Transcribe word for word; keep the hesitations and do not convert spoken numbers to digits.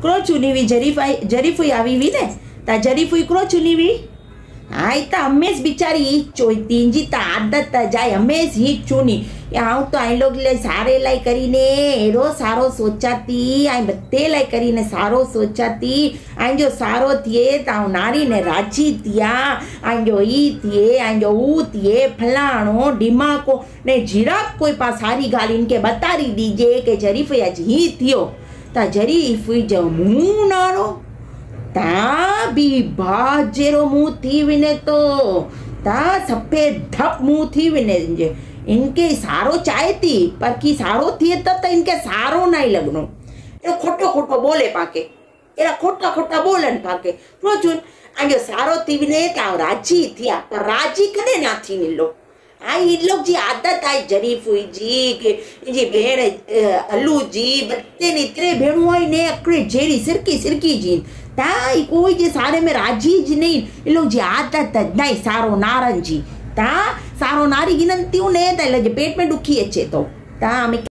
crow चुनी हुई जरीफ आई जरीफ हुई आवी हुई ने ता जरीफ हुई क्रो चुनी हुई आई ता हमेश बिचारी ही चोईती जी ता आदत ता जाए हमेश ही चुनी आऊँ तो आई लोग ले सारे लाई करीने एरो सारो सोचाती आई बत्ते लाई करीने सारो सोचाती आई जो सारो थिए ता नारी ने राजी थिया आई जो ई थिए आई जो ऊ थिए फलाणो दिमाको ने जीरा कोई पास सारी गाल इनके बतारी दीजे के जरीफ आज ही थियो ता जरीफ जो मुंह नारो ता भी बाजेरो मुंह थी विने तो ता सफेद धप मुंह थी विने जे इनके सारो चाहती पर की सारो थिए तब तो इनके सारो नहीं लगनो ये खोटो खोटो बोले पाके एरा खोटा खोटा बोलन पाके रोजुन आगे सारो थी विने ता राजी थिया पर राजी कने ना थी निलो आई इन लोग जी आदत आई जरीफ हुई जी के जी भेड़ अलू जी बत्ते ने इतने भेड़ू आई ने अकड़े जेरी सिरकी सिरकी जी ता कोई जे सारे में राजी जी नहीं इन लोग जी आदत नहीं सारो नारन जी ता सारो नारी गिनती ने ता पेट में दुखी अचे तो ता